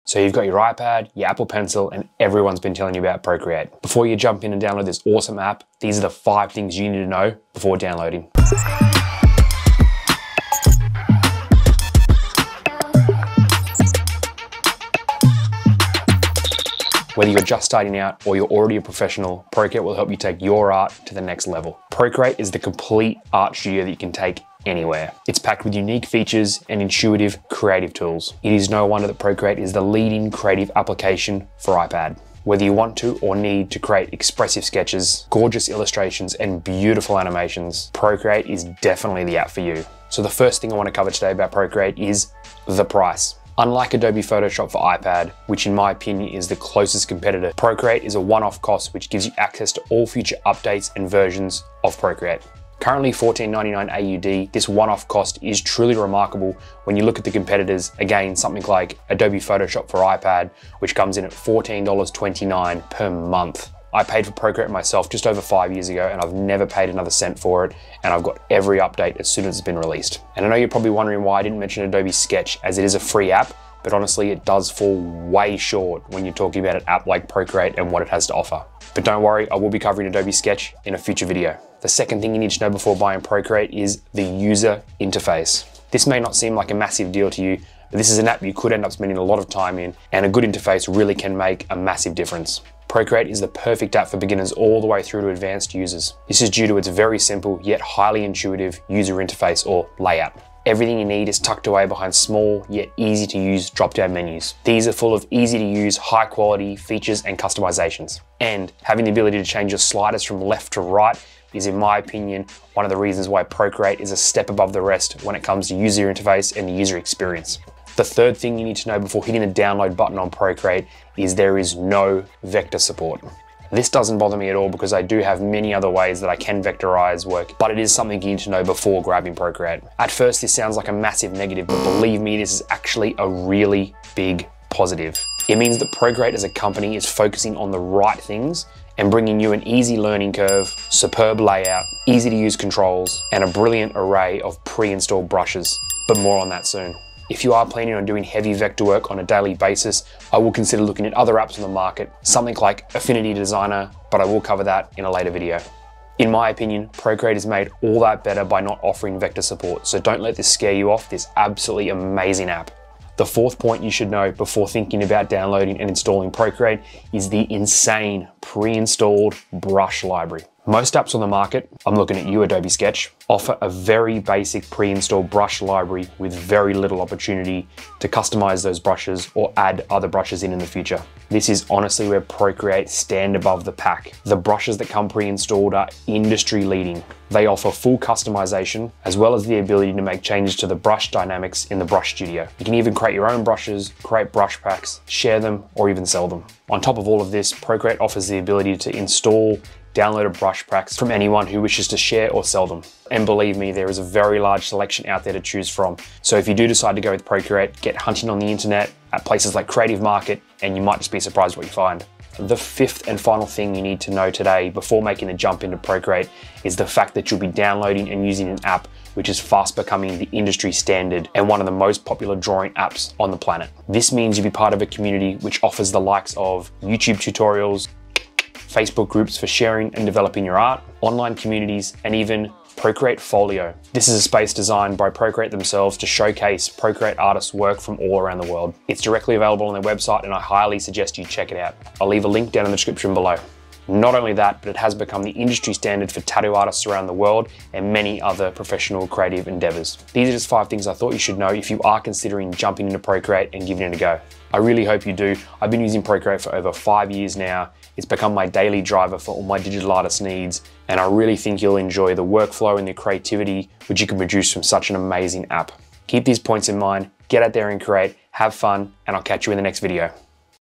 So you've got your iPad, your Apple Pencil, and everyone's been telling you about Procreate. Before you jump in and download this awesome app, these are the 5 things you need to know before downloading. Whether you're just starting out or you're already a professional, Procreate will help you take your art to the next level. Procreate is the complete art studio that you can take anywhere. It's packed with unique features and intuitive creative tools. It is no wonder that Procreate is the leading creative application for iPad. Whether you want to or need to create expressive sketches, gorgeous illustrations, and beautiful animations, Procreate is definitely the app for you. So the first thing I want to cover today about Procreate is the price. Unlike Adobe Photoshop for iPad, which in my opinion is the closest competitor, Procreate is a one-off cost which gives you access to all future updates and versions of Procreate. Currently $14.99 AUD, this one-off cost is truly remarkable when you look at the competitors. Again, something like Adobe Photoshop for iPad, which comes in at $14.29 per month. I paid for Procreate myself just over 5 years ago, and I've never paid another cent for it, and I've got every update as soon as it's been released. And I know you're probably wondering why I didn't mention Adobe Sketch, as it is a free app, but honestly it does fall way short when you're talking about an app like Procreate and what it has to offer. But don't worry, I will be covering Adobe Sketch in a future video. The second thing you need to know before buying Procreate is the user interface. This may not seem like a massive deal to you, but this is an app you could end up spending a lot of time in, and a good interface really can make a massive difference. Procreate is the perfect app for beginners all the way through to advanced users. This is due to its very simple yet highly intuitive user interface or layout. Everything you need is tucked away behind small yet easy to use drop-down menus. These are full of easy to use, high quality features and customizations. And having the ability to change your sliders from left to right is, in my opinion, one of the reasons why Procreate is a step above the rest when it comes to user interface and the user experience. The third thing you need to know before hitting the download button on Procreate is there is no vector support. This doesn't bother me at all because I do have many other ways that I can vectorize work, but it is something you need to know before grabbing Procreate. At first, this sounds like a massive negative, but believe me, this is actually a really big positive. It means that Procreate as a company is focusing on the right things and bringing you an easy learning curve, superb layout, easy to use controls, and a brilliant array of pre-installed brushes. But more on that soon. If you are planning on doing heavy vector work on a daily basis, I will consider looking at other apps on the market, something like Affinity Designer, but I will cover that in a later video. In my opinion, Procreate is made all that better by not offering vector support, so don't let this scare you off this absolutely amazing app. The fourth point you should know before thinking about downloading and installing Procreate is the insane pre-installed brush library. Most apps on the market, I'm looking at you, Adobe Sketch, offer a very basic pre-installed brush library with very little opportunity to customize those brushes or add other brushes in the future. This is honestly where Procreate stand above the pack. The brushes that come pre-installed are industry leading. They offer full customization as well as the ability to make changes to the brush dynamics in the brush studio. You can even create your own brushes, create brush packs, share them, or even sell them. On top of all of this, Procreate offers the ability to install downloaded brush packs from anyone who wishes to share or sell them. And believe me, there is a very large selection out there to choose from. So if you do decide to go with Procreate, get hunting on the internet at places like Creative Market, and you might just be surprised what you find. The fifth and final thing you need to know today before making the jump into Procreate is the fact that you'll be downloading and using an app which is fast becoming the industry standard and one of the most popular drawing apps on the planet. This means you'll be part of a community which offers the likes of YouTube tutorials, Facebook groups for sharing and developing your art, online communities, and even Procreate Folio. This is a space designed by Procreate themselves to showcase Procreate artists' work from all around the world. It's directly available on their website, and I highly suggest you check it out. I'll leave a link down in the description below. Not only that, but it has become the industry standard for tattoo artists around the world and many other professional creative endeavors. These are just 5 things I thought you should know if you are considering jumping into Procreate and giving it a go. I really hope you do. I've been using Procreate for over 5 years now. It's become my daily driver for all my digital artist needs, and I really think you'll enjoy the workflow and the creativity which you can produce from such an amazing app. Keep these points in mind, get out there and create, have fun, and I'll catch you in the next video.